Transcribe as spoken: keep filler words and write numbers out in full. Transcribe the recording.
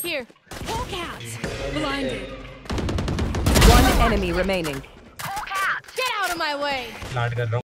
Here. Walk out. Blinded. One enemy remaining. Get out of my way. Plant कर रहा हूँ